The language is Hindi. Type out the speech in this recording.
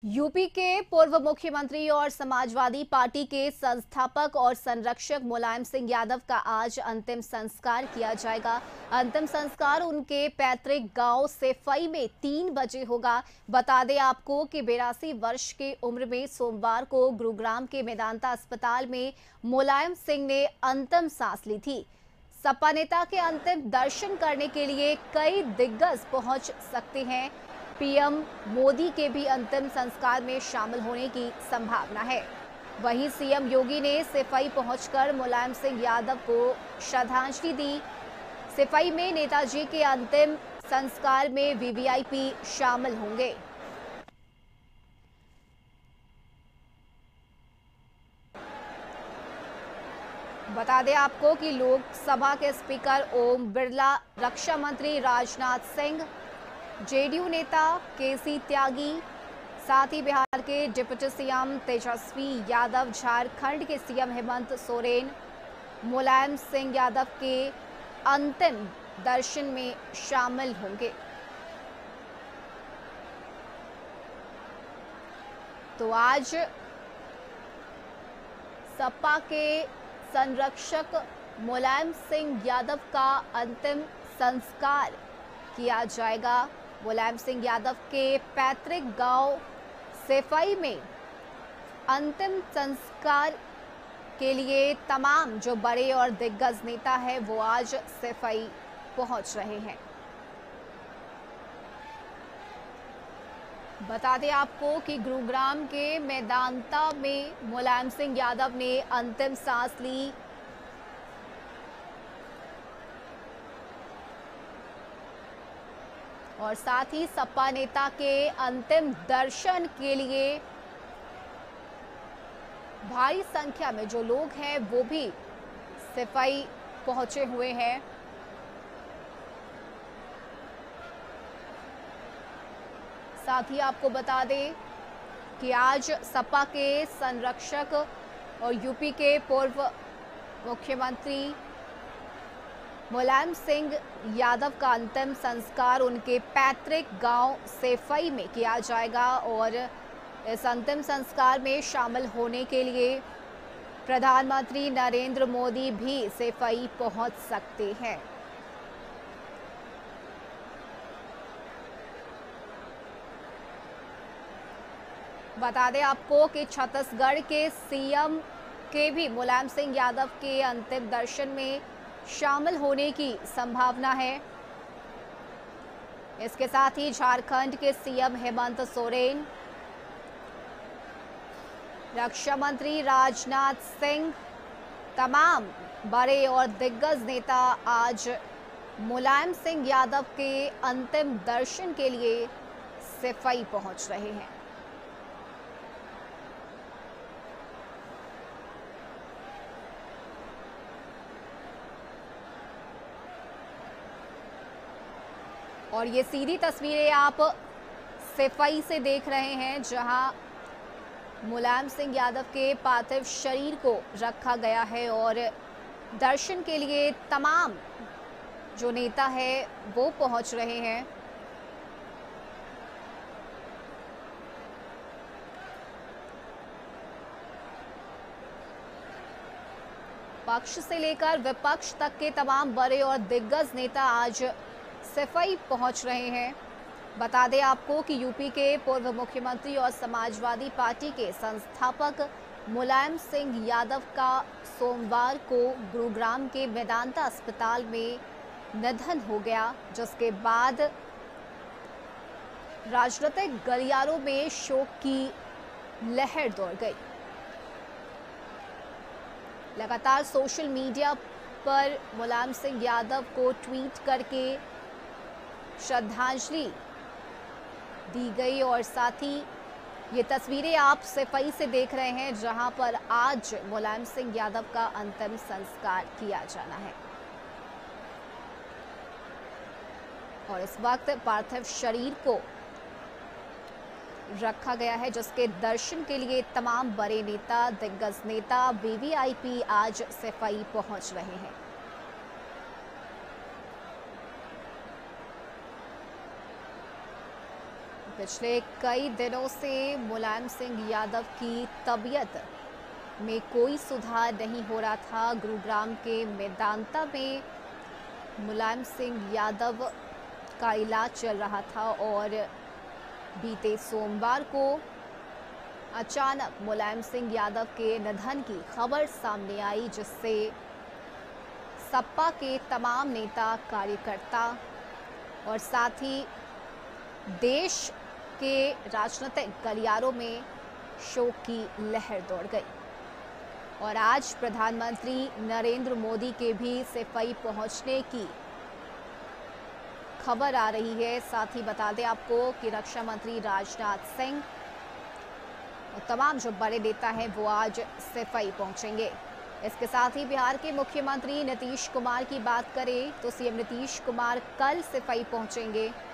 यूपी के पूर्व मुख्यमंत्री और समाजवादी पार्टी के संस्थापक और संरक्षक मुलायम सिंह यादव का आज अंतिम संस्कार किया जाएगा। अंतिम संस्कार उनके पैतृक गांव सेफई में 3 बजे होगा। बता दें आपको कि 82 वर्ष की उम्र में सोमवार को गुरुग्राम के मेदांता अस्पताल में मुलायम सिंह ने अंतिम सांस ली थी। सपा नेता के अंतिम दर्शन करने के लिए कई दिग्गज पहुंच सकते हैं। पीएम मोदी के भी अंतिम संस्कार में शामिल होने की संभावना है। वहीं सीएम योगी ने सिफई पहुंचकर मुलायम सिंह यादव को श्रद्धांजलि दी। सिफई में नेताजी के अंतिम संस्कार में वीवीआईपी शामिल होंगे। बता दें आपको कि लोकसभा के स्पीकर ओम बिरला, रक्षा मंत्री राजनाथ सिंह, जेडीयू नेता केसी त्यागी, साथ ही बिहार के डिप्टी सीएम तेजस्वी यादव, झारखंड के सीएम हेमंत सोरेन मुलायम सिंह यादव के अंतिम दर्शन में शामिल होंगे। तो आज सपा के संरक्षक मुलायम सिंह यादव का अंतिम संस्कार किया जाएगा। मुलायम सिंह यादव के पैतृक गांव सेफई में अंतिम संस्कार के लिए तमाम जो बड़े और दिग्गज नेता है वो आज सेफई पहुंच रहे हैं। बता दें आपको कि गुरुग्राम के मेदांता में मुलायम सिंह यादव ने अंतिम सांस ली। और साथ ही सपा नेता के अंतिम दर्शन के लिए भारी संख्या में जो लोग हैं वो भी सिफई पहुंचे हुए हैं। साथ ही आपको बता दें कि आज सपा के संरक्षक और यूपी के पूर्व मुख्यमंत्री मुलायम सिंह यादव का अंतिम संस्कार उनके पैतृक गांव सेफई में किया जाएगा। और इस अंतिम संस्कार में शामिल होने के लिए प्रधानमंत्री नरेंद्र मोदी भी सेफई पहुंच सकते हैं। बता दें आपको कि छत्तीसगढ़ के सीएम के भी मुलायम सिंह यादव के अंतिम दर्शन में शामिल होने की संभावना है। इसके साथ ही झारखंड के सीएम हेमंत सोरेन, रक्षा मंत्री राजनाथ सिंह, तमाम बड़े और दिग्गज नेता आज मुलायम सिंह यादव के अंतिम दर्शन के लिए सिफई पहुंच रहे हैं। और ये सीधी तस्वीरें आप सिफई से देख रहे हैं, जहां मुलायम सिंह यादव के पार्थिव शरीर को रखा गया है और दर्शन के लिए तमाम जो नेता है वो पहुंच रहे हैं। पक्ष से लेकर विपक्ष तक के तमाम बड़े और दिग्गज नेता आज सिफई पहुंच रहे हैं। बता दें आपको कि यूपी के पूर्व मुख्यमंत्री और समाजवादी पार्टी के संस्थापक मुलायम सिंह यादव का सोमवार को गुरुग्राम के मेदांता अस्पताल में निधन हो गया, जिसके बाद राजनीतिक गलियारों में शोक की लहर दौड़ गई। लगातार सोशल मीडिया पर मुलायम सिंह यादव को ट्वीट करके श्रद्धांजलि दी गई और साथ ही ये तस्वीरें आप सिफई से देख रहे हैं, जहां पर आज मुलायम सिंह यादव का अंतिम संस्कार किया जाना है। और इस वक्त पार्थिव शरीर को रखा गया है, जिसके दर्शन के लिए तमाम बड़े नेता, दिग्गज नेता, वीवीआईपी आज सिफई पहुंच रहे हैं। पिछले कई दिनों से मुलायम सिंह यादव की तबीयत में कोई सुधार नहीं हो रहा था। गुरुग्राम के मेदांता में मुलायम सिंह यादव का इलाज चल रहा था और बीते सोमवार को अचानक मुलायम सिंह यादव के निधन की खबर सामने आई, जिससे सपा के तमाम नेता कार्यकर्ता और साथ ही देश के राजनीतिक गलियारों में शोक की लहर दौड़ गई। और आज प्रधानमंत्री नरेंद्र मोदी के भी सिफई पहुंचने की खबर आ रही है। साथ ही बता दें आपको कि रक्षा मंत्री राजनाथ सिंह और तमाम जो बड़े नेता हैं वो आज सिफई पहुंचेंगे। इसके साथ ही बिहार के मुख्यमंत्री नीतीश कुमार की बात करें तो सीएम नीतीश कुमार कल सिफई पहुंचेंगे।